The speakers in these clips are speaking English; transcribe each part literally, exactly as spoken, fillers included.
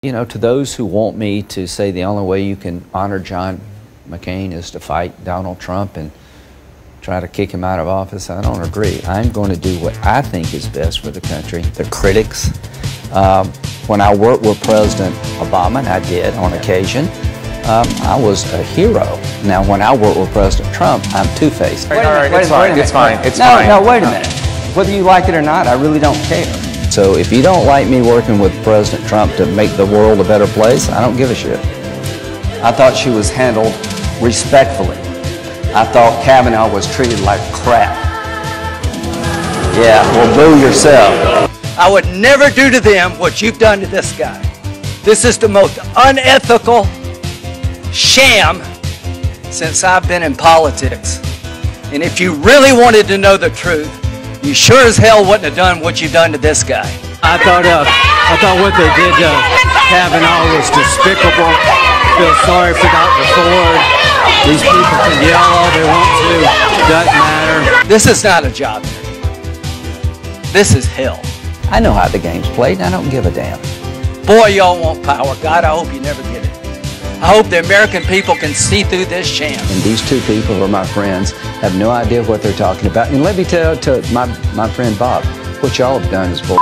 You know, to those who want me to say the only way you can honor John McCain is to fight Donald Trump and try to kick him out of office, I don't agree. I'm going to do what I think is best for the country. The critics, um, when I worked with President Obama, and I did on occasion, um, I was a hero. Now, when I work with President Trump, I'm two-faced. All right, it's fine, it's fine, it's no, fine. No, wait a minute. Whether you like it or not, I really don't care. So if you don't like me working with President Trump to make the world a better place, I don't give a shit. I thought she was handled respectfully. I thought Kavanaugh was treated like crap. Yeah, well, boo yourself. I would never do to them what you've done to this guy. This is the most unethical sham since I've been in politics. And if you really wanted to know the truth, you sure as hell wouldn't have done what you've done to this guy. I thought, uh, I thought what they did to Kavanaugh was despicable. I feel sorry for Doctor Ford. These people can yell all they want to. It doesn't matter. This is not a job. This is hell. I know how the game's played, and I don't give a damn. Boy, y'all want power. God, I hope you never get it. I hope the American people can see through this sham. And these two people who are my friends have no idea what they're talking about. And let me tell to my, my friend Bob, what y'all have done is bull.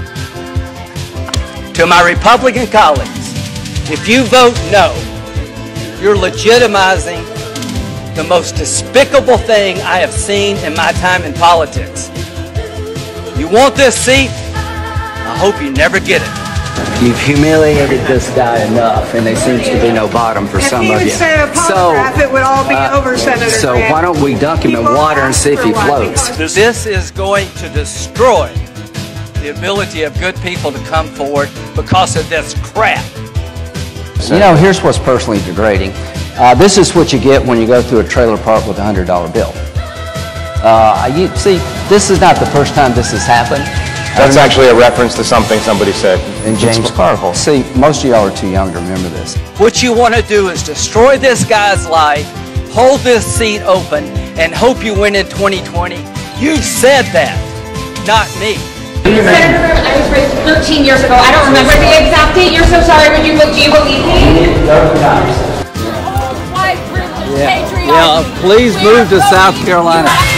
To my Republican colleagues, if you vote no, you're legitimizing the most despicable thing I have seen in my time in politics. You want this seat? I hope you never get it. You've humiliated this guy enough, and there seems to be no bottom for some of you. If he would say a polygraph, it would all be uh, over, Senator So Grant. why don't we dunk him in People water and ask see if for he what floats? people- This is going to destroy the ability of good people to come forward because of this crap. You know, here's what's personally degrading. Uh, this is what you get when you go through a trailer park with a hundred dollar bill. Uh, you see, this is not the first time this has happened. That's actually a reference to something somebody said. And James Carville. See, most of y'all are too young to remember this. What you want to do is destroy this guy's life, hold this seat open, and hope you win in twenty twenty. You said that, not me. Senator, I was raised thirteen years ago. I don't remember the exact date. You're so sorry, but you, do you believe me? Yeah, yeah, please move to South Carolina.